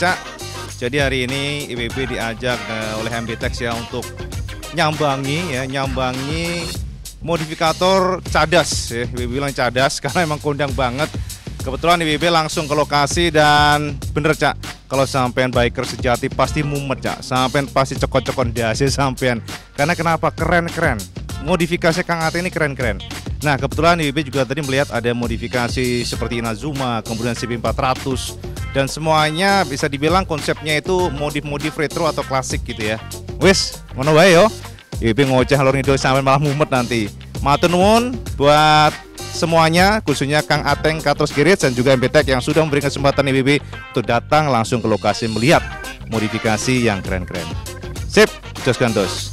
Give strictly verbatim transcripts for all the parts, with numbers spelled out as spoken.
Cak. Jadi hari ini I B B diajak uh, oleh M B T E X ya untuk nyambangi ya, nyambangi modifikator cadas ya. I B B bilang cadas karena emang kondang banget. Kebetulan I B B langsung ke lokasi dan bener Cak, kalau sampean biker sejati pasti mumet Cak, sampean pasti cokot-cokot dasi sampean. Karena kenapa? Keren-keren. Modifikasi Kang Ate ini keren-keren. Nah kebetulan I B B juga tadi melihat ada modifikasi seperti Inazuma, kemudian C B empat ratus, dan semuanya bisa dibilang konsepnya itu modif-modif retro atau klasik gitu ya. Wes, ngono wae yo. I B B ngoceh alur ngidul sampai malah mumet nanti. Matur nuwun buat semuanya, khususnya Kang Ateng, Katros Garage dan juga M B T E X yang sudah memberikan kesempatan I B B untuk datang langsung ke lokasi melihat modifikasi yang keren-keren. Sip, jos gantos.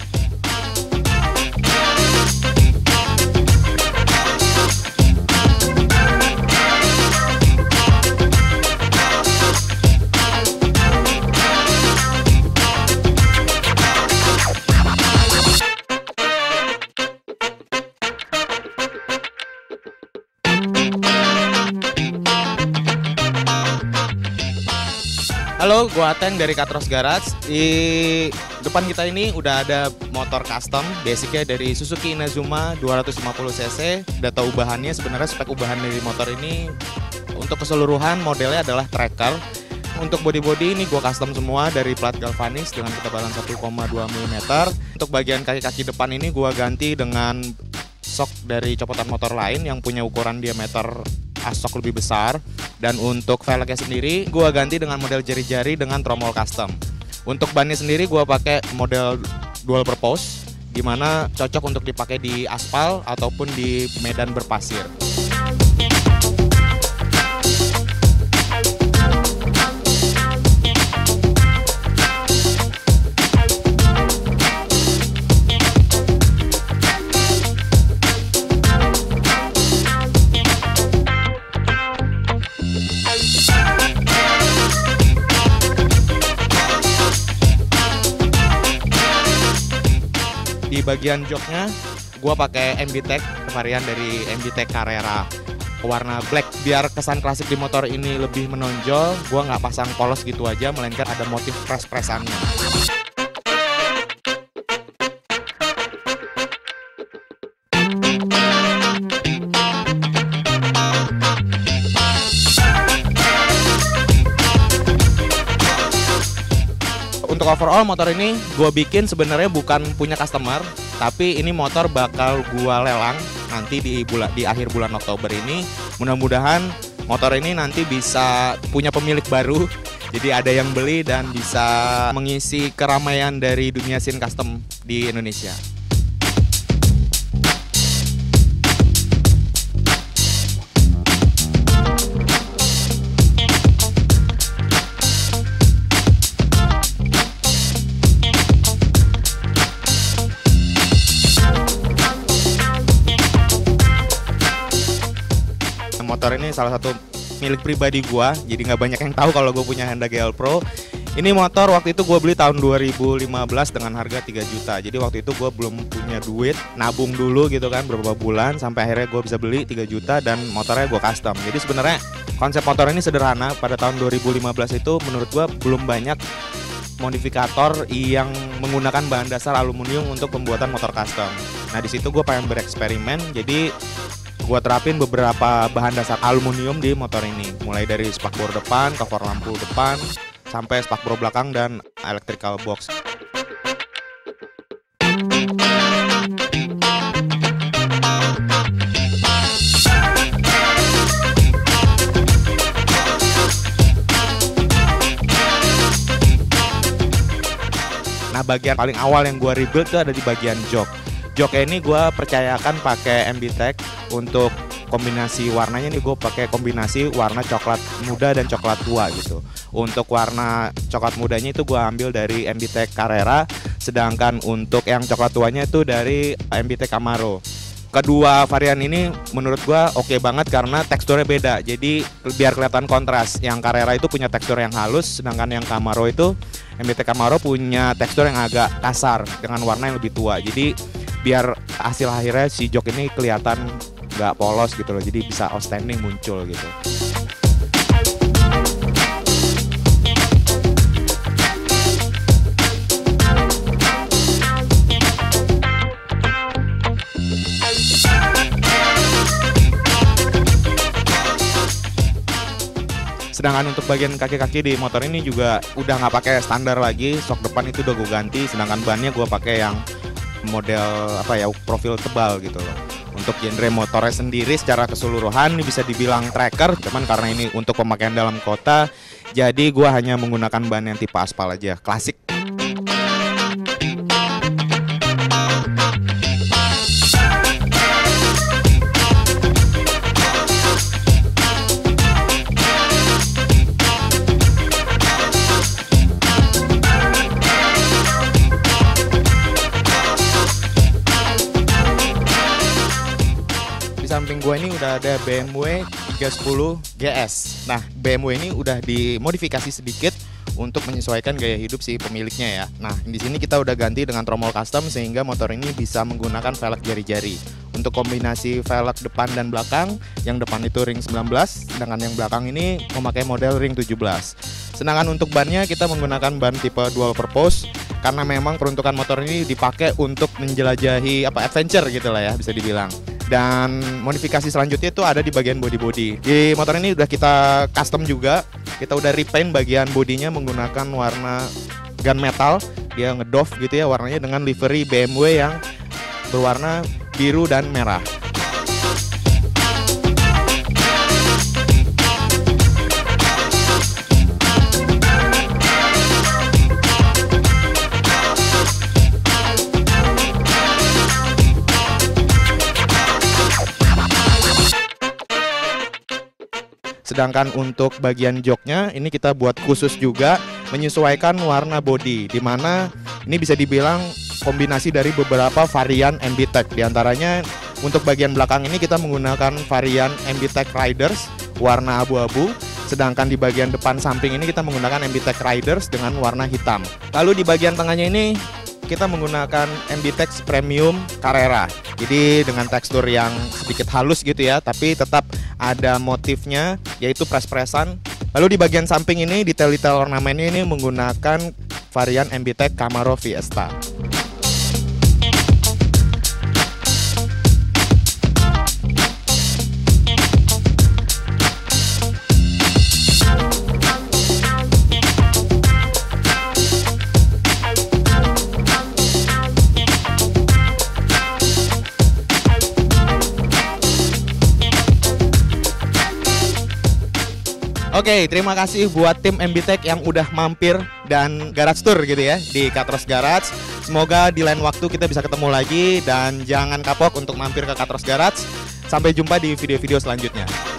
Halo, gua Ateng dari Katros Garage. Di depan kita ini udah ada motor custom, basicnya dari Suzuki Inazuma dua ratus lima puluh cc. Data ubahannya sebenarnya spek ubahan dari motor ini untuk keseluruhan modelnya adalah tracker. Untuk body-body ini gua custom semua dari plat galvanis dengan ketebalan satu koma dua milimeter. Untuk bagian kaki-kaki depan ini gua ganti dengan sok dari copotan motor lain yang punya ukuran diameter asok lebih besar. Dan untuk velgnya sendiri gua ganti dengan model jari-jari dengan tromol custom. Untuk bannya sendiri gua pakai model dual purpose, dimana cocok untuk dipakai di aspal ataupun di medan berpasir. Di bagian joknya gue pakai M B T E X varian dari M B T E X Carrera warna black, biar kesan klasik di motor ini lebih menonjol. Gue nggak pasang polos gitu aja, melainkan ada motif press-pressannya. Untuk overall motor ini gue bikin sebenarnya bukan punya customer, tapi ini motor bakal gue lelang nanti di bulan di akhir bulan Oktober ini. Mudah-mudahan motor ini nanti bisa punya pemilik baru, jadi ada yang beli dan bisa mengisi keramaian dari dunia scene custom di Indonesia. Motor ini salah satu milik pribadi gua, jadi nggak banyak yang tahu kalau gue punya Honda G L Pro. Ini motor waktu itu gue beli tahun dua ribu lima belas dengan harga tiga juta. Jadi waktu itu gue belum punya duit, nabung dulu gitu kan beberapa bulan sampai akhirnya gue bisa beli tiga juta dan motornya gue custom. Jadi sebenarnya konsep motor ini sederhana. Pada tahun dua ribu lima belas itu menurut gue belum banyak modifikator yang menggunakan bahan dasar aluminium untuk pembuatan motor custom. Nah di situ gue pengen bereksperimen, jadi gua terapin beberapa bahan dasar aluminium di motor ini, mulai dari spakbor depan, cover lampu depan, sampai spakbor belakang dan electrical box. Nah bagian paling awal yang gua rebuild itu ada di bagian jok. Joknya ini gue percayakan pakai M B T E X. Untuk kombinasi warnanya nih gue pakai kombinasi warna coklat muda dan coklat tua gitu. Untuk warna coklat mudanya itu gue ambil dari M B T E X Carrera, sedangkan untuk yang coklat tuanya itu dari M B T E X Camaro. Kedua varian ini menurut gue oke banget karena teksturnya beda, jadi biar kelihatan kontras. Yang Carrera itu punya tekstur yang halus, sedangkan yang Camaro itu M B T E X Camaro punya tekstur yang agak kasar dengan warna yang lebih tua. Jadi biar hasil akhirnya si jok ini kelihatan nggak polos gitu loh, jadi bisa outstanding muncul gitu. Sedangkan untuk bagian kaki-kaki di motor ini juga udah nggak pakai standar lagi, sok depan itu udah gue ganti, sedangkan bannya gue pakai yang model apa ya, profil tebal gitu loh. Untuk genre motornya sendiri secara keseluruhan ini bisa dibilang tracker, cuman karena ini untuk pemakaian dalam kota, jadi gue hanya menggunakan ban yang tipe aspal aja, klasik. Samping gue ini udah ada B M W tiga sepuluh G S. Nah, B M W ini udah dimodifikasi sedikit untuk menyesuaikan gaya hidup si pemiliknya ya. Nah, di sini kita udah ganti dengan tromol custom sehingga motor ini bisa menggunakan velg jari-jari. Untuk kombinasi velg depan dan belakang, yang depan itu ring sembilan belas, sedangkan yang belakang ini memakai model ring tujuh belas. Sedangkan untuk bannya kita menggunakan ban tipe dual purpose karena memang peruntukan motor ini dipakai untuk menjelajahi apa adventure gitu lah ya, bisa dibilang. Dan modifikasi selanjutnya itu ada di bagian body-body. Di motor ini udah kita custom juga. Kita udah repaint bagian bodinya menggunakan warna gunmetal. Dia ngedove gitu ya warnanya dengan livery B M W yang berwarna biru dan merah. Sedangkan untuk bagian joknya ini kita buat khusus juga menyesuaikan warna body, dimana ini bisa dibilang kombinasi dari beberapa varian M B Tech. Di antaranya untuk bagian belakang ini kita menggunakan varian M B Tech Riders warna abu-abu, sedangkan di bagian depan samping ini kita menggunakan M B Tech Riders dengan warna hitam. Lalu di bagian tengahnya ini kita menggunakan M B Tech Premium Carrera. Jadi dengan tekstur yang sedikit halus gitu ya, tapi tetap ada motifnya yaitu pres-presan. Lalu di bagian samping ini detail-detail ornamennya ini menggunakan varian M B Tech Camaro Fiesta. Oke, terima kasih buat tim M B Tech yang udah mampir dan garage tour gitu ya di Katros Garage. Semoga di lain waktu kita bisa ketemu lagi dan jangan kapok untuk mampir ke Katros Garage. Sampai jumpa di video-video selanjutnya.